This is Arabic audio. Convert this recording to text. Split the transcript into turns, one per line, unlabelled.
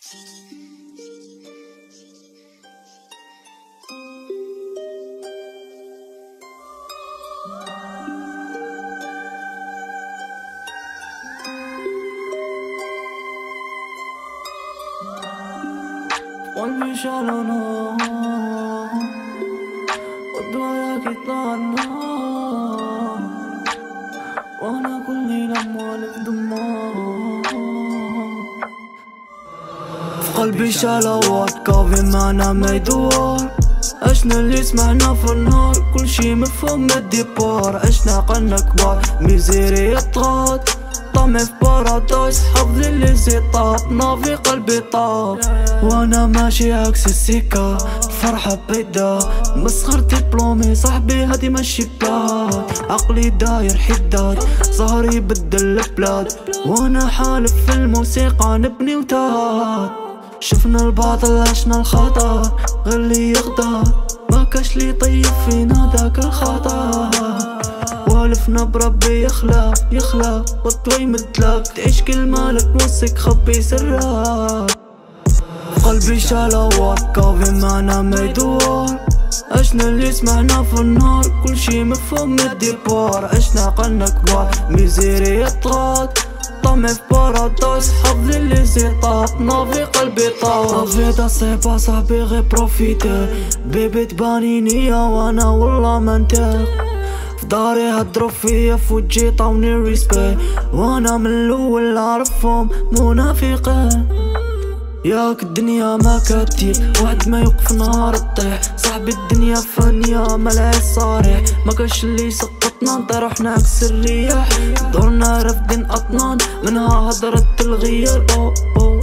قلبي شالوا نار ودواياك يطلع النار، وانا كلي لما في دمار. في قلبي شالوات كافي معنا ما يدور، عشنا اللي سمعنا في النهار كل شي مفهوم من الديبار. عشنا قلنا كبار ميزيري طغات طمي في بارادايس، حظي اللي زيطاتنا في قلبي طاب. وانا ماشي عكس السكة الفرحة بيدا، مسخر دبلومي صاحبي هادي ماشي بلاد. عقلي داير حداد ظهري يبدل البلاد، وانا حالف في الموسيقى نبني وتهاد. شفنا الباطل عشنا الخطر غير اللي يغدر، ما كاش لي طيب فينا داك الخطر. والفنا بربي يخلق والطوي مدلك، تعيش كل مالك موسك خبي سرك. قلبي شالوات كافي معنا ما يدور، عشنا اللي سمعنا في النار كل شي مفهوم من الديبار. عشنا قلنا كبار ميزيري يطغات طمي في بارادايس، حظي اللي زيطاتنا في قلبي طار. فيدا صعبة صاحبي غير بروفيتي، بيبي تباني نية وانا والله منطق. في داري هدرو فيا في وجهي طاوني ريسبي، وانا من الاول اعرفهم منافقين. ياك الدنيا ما كتير واحد ما يوقف نهار تطيح، صاحبي الدنيا فانية ملعي صريح، ما كاش اللي سقطنا نطير حنا عكس الرياح. دورنا رافدين اطنان منها هضرة الغيار.